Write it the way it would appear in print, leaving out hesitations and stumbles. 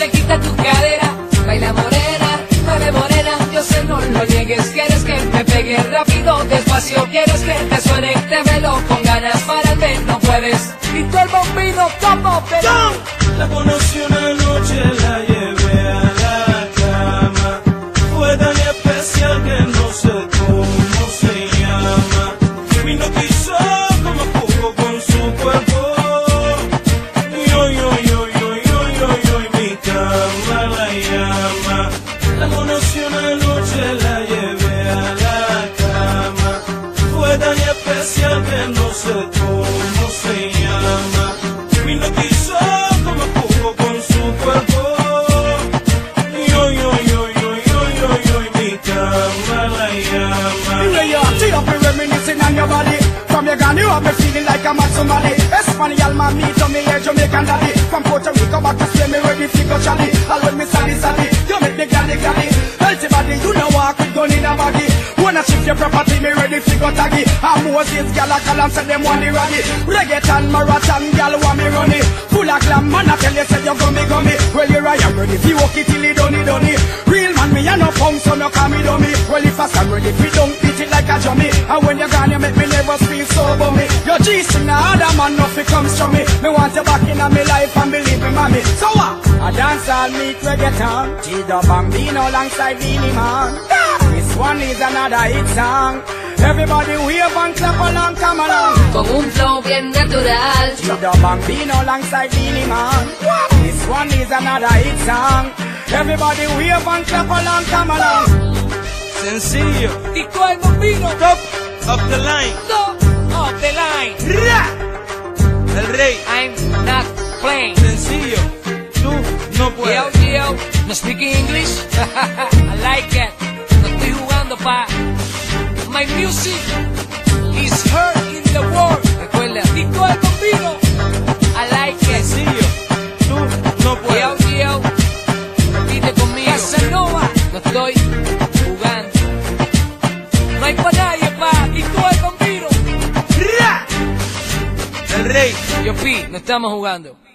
se quita tu cadera. Baila morena, mueve morena, yo sé no lo niegues. Quieres que me pegue rápido, despacio, quieres que te suene, te velo con ganas, párate, no puedes. Y tú el bombino, como pelón. La conocí una noche, la llevé a la cama. Fue tan especial que no sé cómo se llama. Me hipnotizó como jugo con su cuerpo. Mi cama la llama. La conocí una noche, la llevé a la cama. Fue tan especial que no sé cómo se llama. Me hipnotizó como jugo con su cuerpo. Mi cama la llama. You up and reminiscing on your body. From your gun, you have me feeling like I'm at Somali. Espanol man, me to me, Jamaican daddy. From Puerto Rico back to Spain, me ready to go Charlie. All with me saddy. You make me gladdy. Healthy body, you know walk with gun in a baggy. Wanna shift your property, me ready to go taggy. I'm Moses, gal, I call and say them want the raggy. Reggaeton, marathon, gal, want me run it. Full of glam, man, I tell you, say you gummy. Well, here I am ready, if you walk it till it done. Real man, me a no punk, so no call me dummy. Well, if I stand ready, if you don't beat it like a jummy. And when you're gone, you make me never feel so bummy. Your G-string, now other man, nothing comes from me. Me want you back in my life and believe me, mommy. So what? I dance all meet reggaeton. G-Dub Bambino alongside Beanie Man. This one is another hit song. Everybody wave and clap along, come along. Con un flow bien natural. G-Dub Bambino alongside Beanie Man. This one is another hit song. Everybody wave and clap along, come along. Sencillo. Tito el bombino. Top of the line. Top of the line. El rey. I'm not playing. Sencillo. Tú no puedes. Yo, no speak English. I like it. No estoy jugando pa. My music is heard in the world. Recuerda, Tito el bombino. I like it. Sencillo. Tú no puedes. Yo, repite conmigo. Casanova. No estoy jugando. No hay pa' nadie pa. Tito el bombino. El rey. Yo, Pi, no estamos jugando.